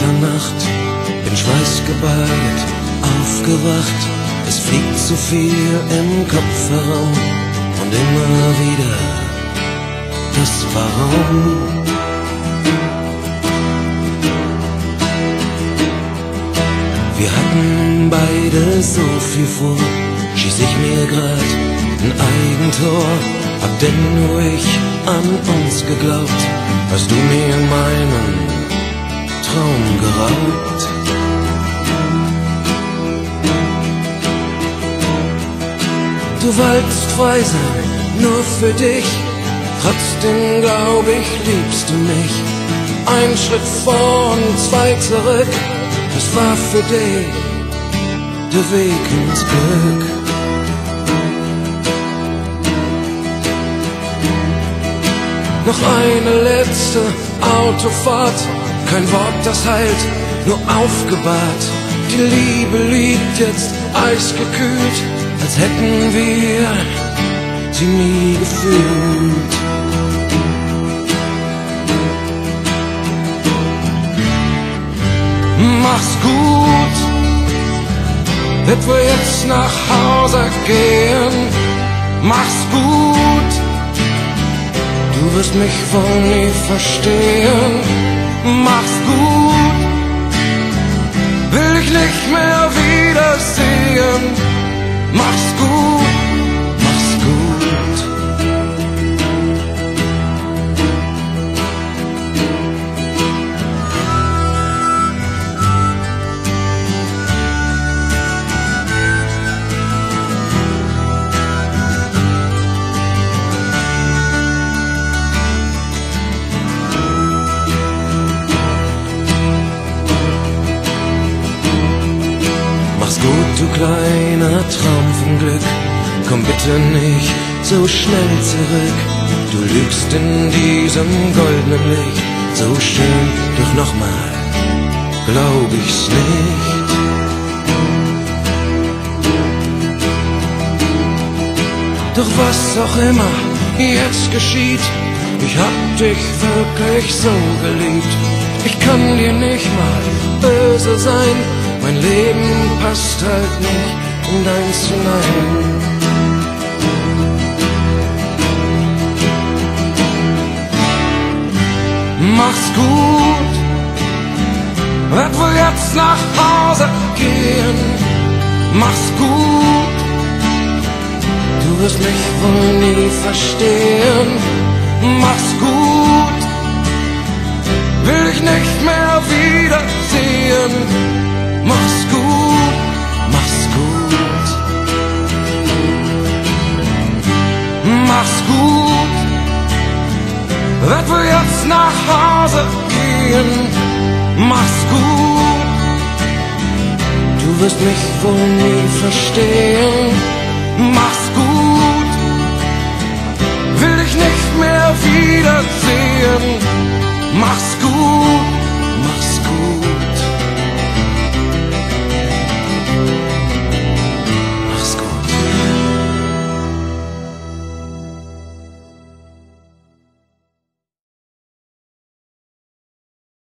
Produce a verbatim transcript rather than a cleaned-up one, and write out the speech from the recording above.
Winternacht, bin schweißgebadet, aufgewacht. Es fliegt zu viel im Kopf herum und immer wieder das Warum. Wir hatten beide so viel vor, schieß ich mir grad ein Eigentor. Hab denn nur ich an uns geglaubt, hast du mir meinen Traum geraubt. Du wolltest frei sein, nur für dich, trotzdem glaub ich, liebst du mich. Ein Schritt vor und zwei zurück, das war für dich der Weg ins Glück. Noch eine letzte Autofahrt, kein Wort, das heilt, nur aufgebahrt. Die Liebe liegt jetzt eisgekühlt, als hätten wir sie nie gefühlt. Mach's gut, wird wohl jetzt nach Hause gehen. Mach's gut, du wirst mich wohl nie verstehen. Mach's gut, will ich nicht mehr wiedersehen. Mach's gut, mach's gut. Mach's gut, du kleiner Traum vom Glück, komm bitte nicht so schnell zurück. Du lügst in diesem goldenen Licht, so schön, doch nochmal glaub ich's nicht. Doch was auch immer jetzt geschieht, ich hab dich wirklich so geliebt. Ich kann dir nicht mal böse sein, mein Leben passt halt nicht in deins hinein. Mach's gut, werd wohl jetzt nach Hause gehen. Mach's gut, du wirst mich wohl nie verstehen. Mach's gut, will ich nicht mehr wiedersehen. Mach's gut, mach's gut. Mach's gut, werd wohl jetzt nach Hause gehen. Mach's gut, du wirst mich wohl nie verstehen. Mach's gut, will ich nicht mehr wiedersehen. Mach's